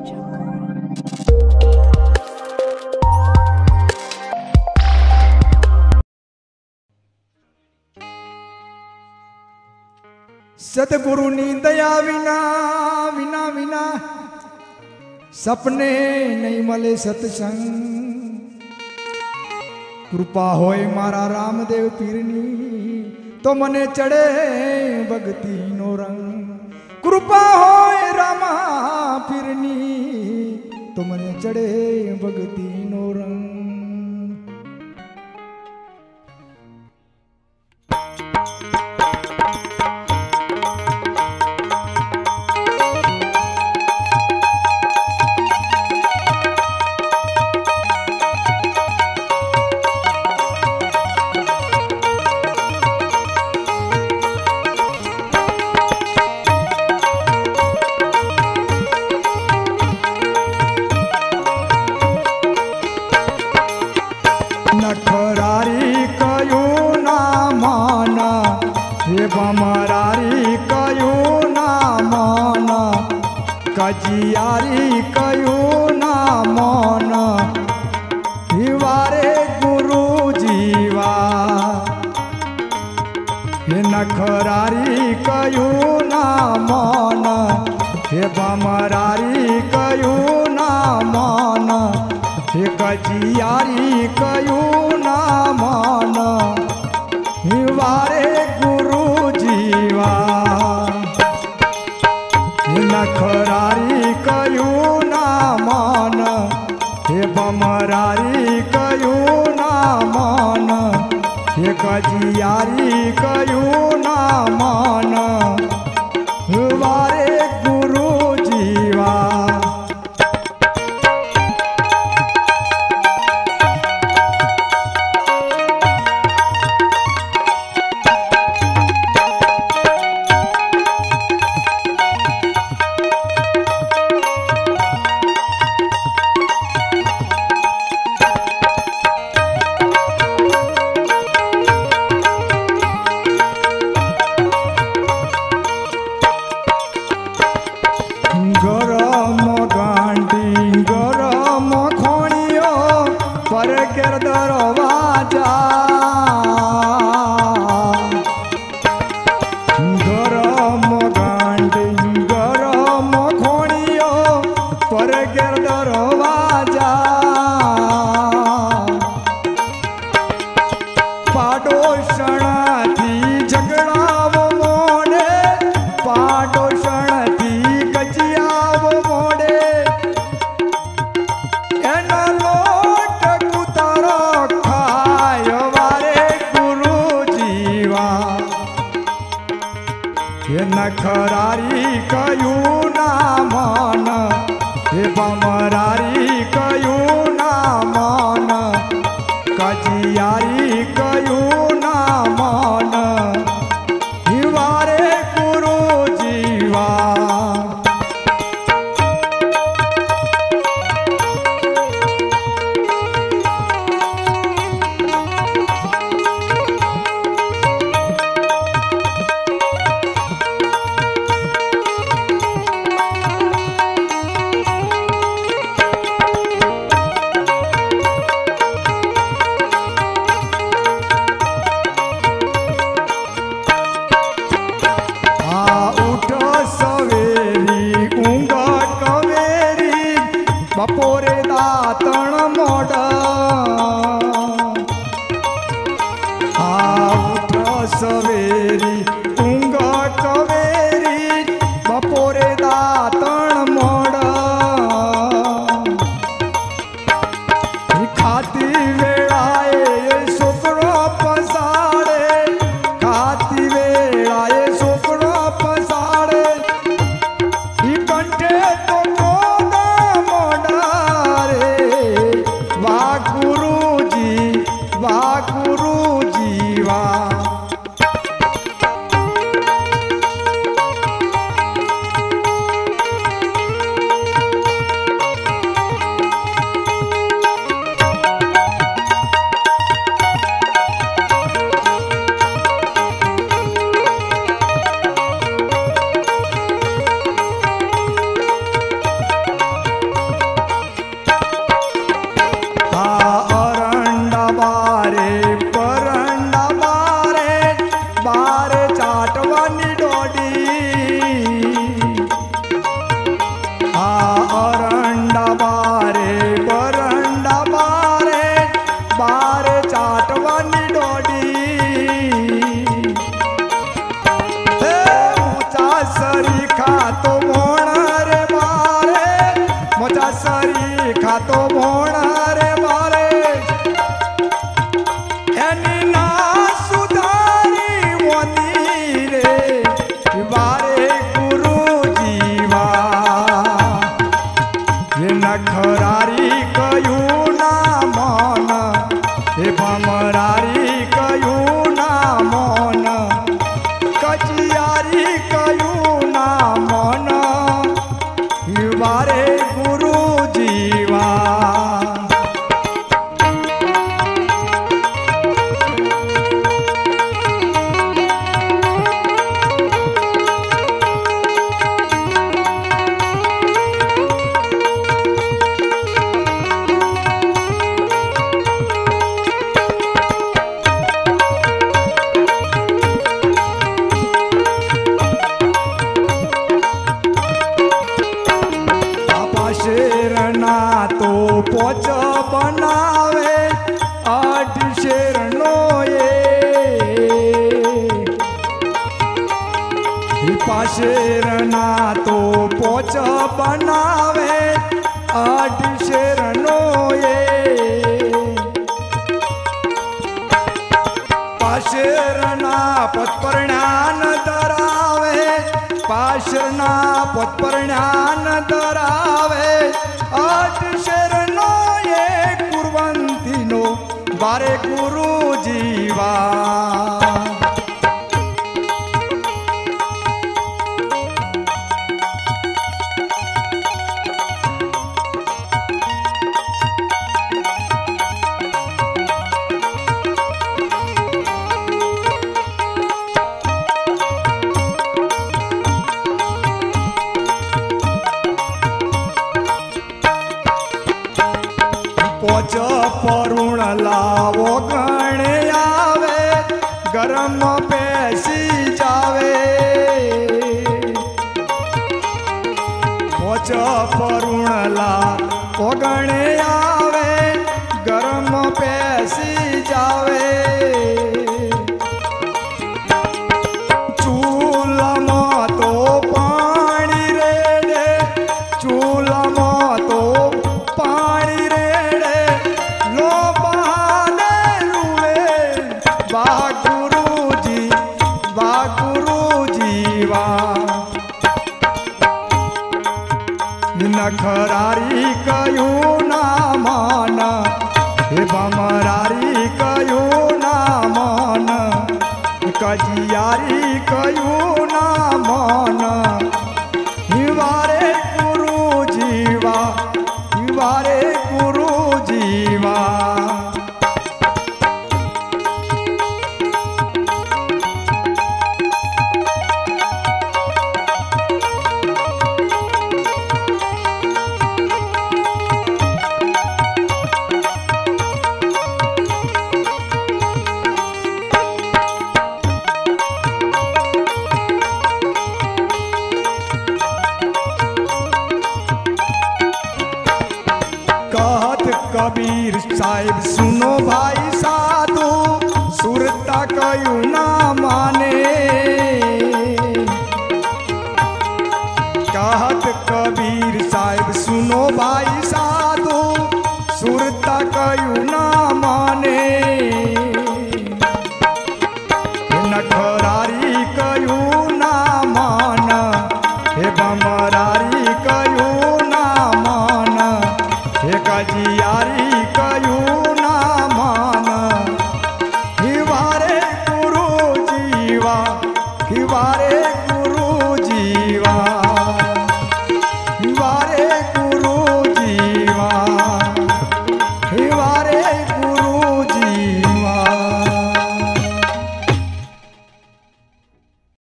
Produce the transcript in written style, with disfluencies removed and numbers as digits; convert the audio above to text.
सतगुरु नी दया विना विना विना सपने नहीं मले सत्संग। कृपा होय मारा रामदेव पीरनी तो मने चढ़े भक्ति नो रंग। कृपा होय रामा पीरनी तो मने चढ़े भक्ति नो रंग। नखरारी कयू ना माना हे बमरारी कयू ना माना कजियारी कयू ना माना हिवारे गुरु जीवा। हे नखरारी कयू ना माना हे बमरारी कयू ना माना हे कजियारी कयू ना माना हिवारे गुरु जीवा। हे नखरारी कयू ना माना हे बमरारी कयू ना माना हे कजियारी कयू ना माना हिवारे गुरु जीवा। गरम गांडी गरम खोणियो पर कर दरवाजा। गरम गांडी गरम खोणियो पर कर दरवाजा। पाडोशणा थी झगड़ाव मोड़े पाडोशण नखरारी कयू ना माना हे बमरारी कयू ना माना कजियारी कयू ना माना हिवारे गुरु जीवा। बपोरे दातण मोड़ा उठ सवेरी ऊंग कवेरी बपोरे दातण मोड़ा। खाती वेळाए छोकरो पसाड़े खाती वेळाए छोकरो पसाड़े कंठे तो तो भोण रे मारे एनी ना सुधारी मोदी रे बारे गुरु जीवा ये नखरारी कयू ना मन हे भमरारी कयू ना मन कचियारी कयू ना मन बारे गुरु जीवा शेरना तो पोच बनावे आठ शेरनो ये पाशेरना तो पोच बनावे आठ शेरनो ये पाशेरना पत्परण्यान दरावे पाशरना पत्परण्यान दरावे आठ शरणो ये कुर्वन्तिनो बारे गुरु जीवा पोच परुण लावो गणे आवे गरम पेसी जावे पोच परुण लावो गणे आवे गरम पेसी जावे चूलमा तो पानी रेड़े चूलमा तो पानी रेड़े लो बहाने रुए बा गुरु जीवा नखरारी कयू ना मान हे बमरारी कयू ना मान कजियारी कयू ना मान हिवारे गुरु जीवा हिवारे गुरु जीवा कबीर साहिब सुनो भाई साधु सुरता कयू ना माने कहत कबीर साहिब सुनो भाई साधु सुरता कयू ना माने